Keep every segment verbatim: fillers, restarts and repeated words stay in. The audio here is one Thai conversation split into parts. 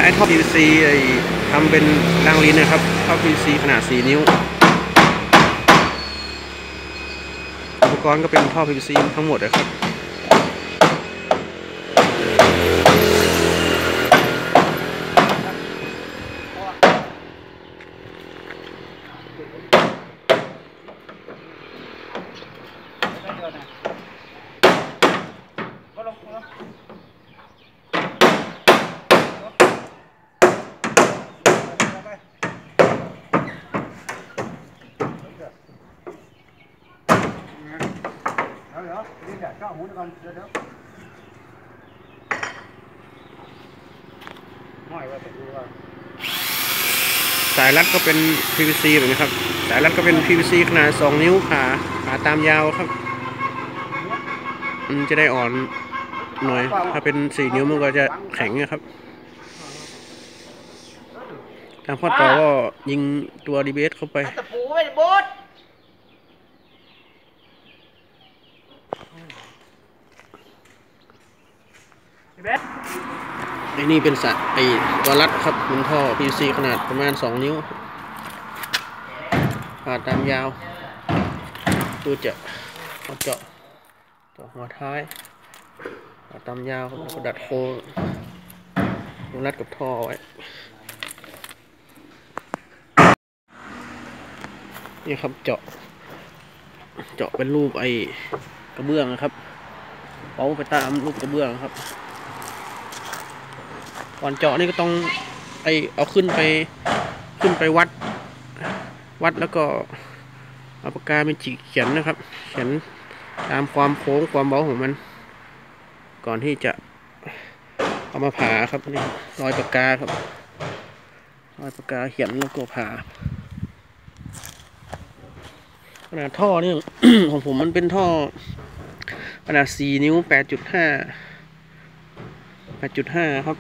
ช้ท่อ พี วี ซี ไอ้ทำเป็นรางลิ้นนะครับท่อ พี วี ซี ขนาดสี่นิ้วอุปกรณ์ก็เป็นท่อ พี วี ซี ทั้งหมดนะครับสายรัดก็เป็น พี วี ซี แบบนี้ครับสายรัดก็เป็น พี วี ซี ขนาดสองนิ้วขาขาตามยาวครับมันจะได้อ่อนหน่อยถ้าเป็นสี่นิ้วมันก็จะแข็งนะครับทางข้อต่อก็ยิงตัวดีเบสเข้าไปตะปูไม่บดไอ้นี่เป็นสายไอ้ตัวรัดครับเป็นท่อ พี วี ซี ขนาดประมาณสองนิ้วผ่าตามยาวตัวจะเอาเจาะเจาะหัวท้ายผ่าตามยาวครับแล้วก็ดัดโค้งรัดกับท่อไว้นี่ครับเจาะเจาะเป็นรูปไอ้กระเบื้องนะครับเป้าไปตามรูปกระเบื้องครับก่อนเจาะนี่ก็ต้องไอเอาขึ้นไปขึ้นไปวัดวัดแล้วก็เอาปากกาเป็นจีเขียนนะครับเขียนตามความโค้งความเบาของมันก่อนที่จะเอามาผ่าครับนี่รอยปากกาครับรอยปากกาเขียนแล้วก็ผ่าขนาดท่อนี่ ของผมมันเป็นท่อขนาดสี่นิ้ว แปดจุดห้า แปดจุดห้า ครับ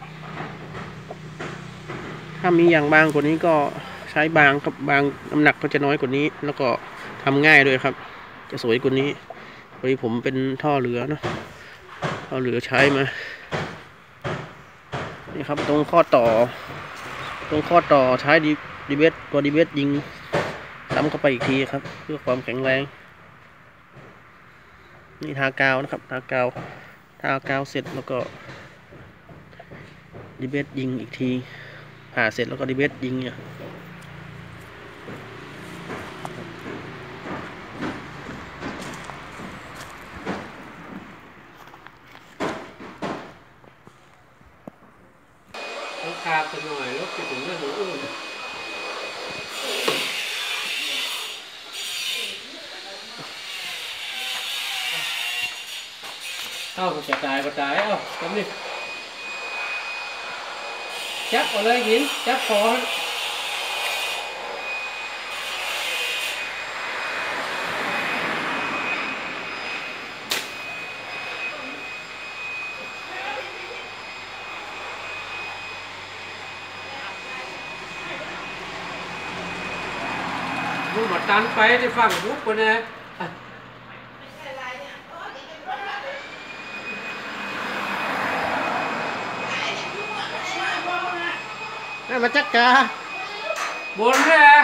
ถ้ามีอย่างบางกว่านี้ก็ใช้บางกับบางน้ำหนักก็จะน้อยกว่านี้แล้วก็ทำง่ายด้วยครับจะสวยกว่านี้พอดีผมเป็นท่อเหลือเนาะท่อเหลือใช้มานี่ครับตรงข้อต่อตรงข้อต่อใช้ดีดีเบสตัวดีเบสยิงซ้ำเข้าไปอีกทีครับเพื่อความแข็งแรงนี่ทากาวนะครับทากาวทากาวเสร็จแล้วก็ดีเบสยิงอีกทีผ่าเสร็จแล้วก็ดีเบสยิงเนี่ยต้องคาบหน่อยแล้วเป็นเรื่องของอื่นเอ้าจะตายก็ตายเอ้าทำดิจับเอาเลยหินจับคอมึงมาตันไปที่ฝั่งบุกไปเนี่ยนี่มาจักกาบนแค่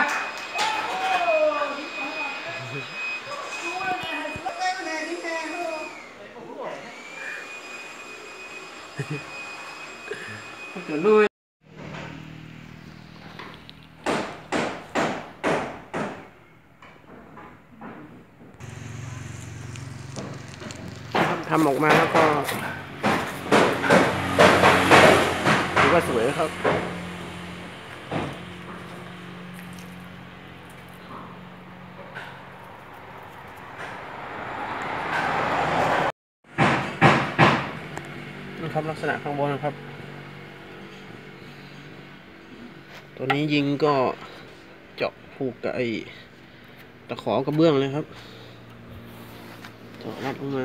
ตัวนุ้ยทำออกมาแล้วก็ถือว่าสวยครับนะครับลักษณะข้างบนนะครับตัวนี้ยิงก็เจาะผูกกับไอ้ตะขอกระเบื้องเลยครับเจาะรัดลงมา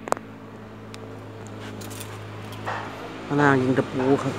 ข้างล่างยิงตะปูครับ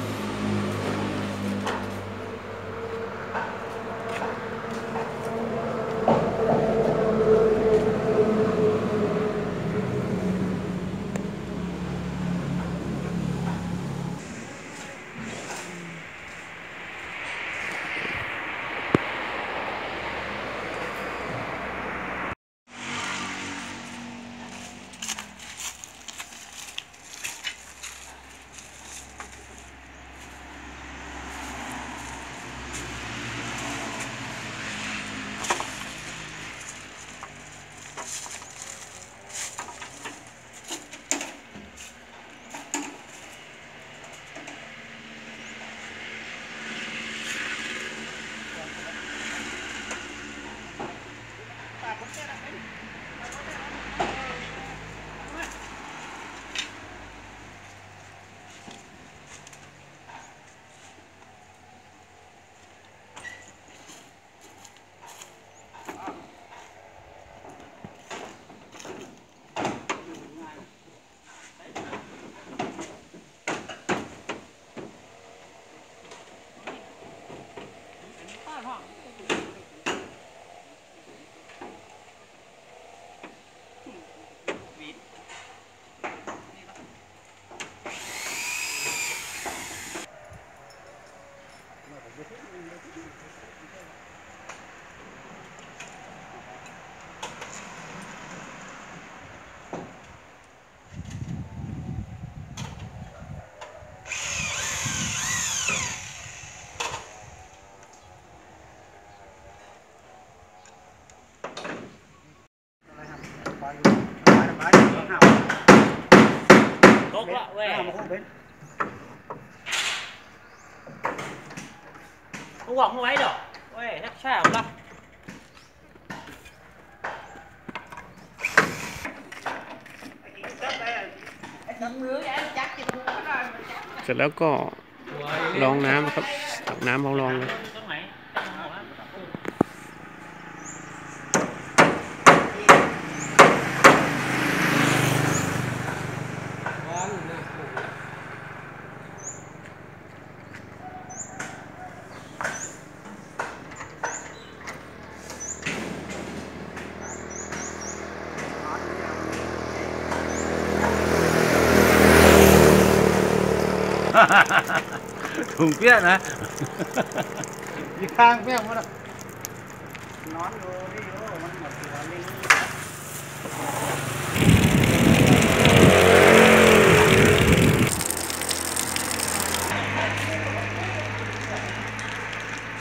หวังไว้ดอกเว้ยทักช่างละเสร็จแล้วก็รองน้ำครับตักน้ำเอารองเลยถุงเปี้ยนะยี่ข้างเปี้ยมันนอนดูดิโอ้มันหมดตัวลิง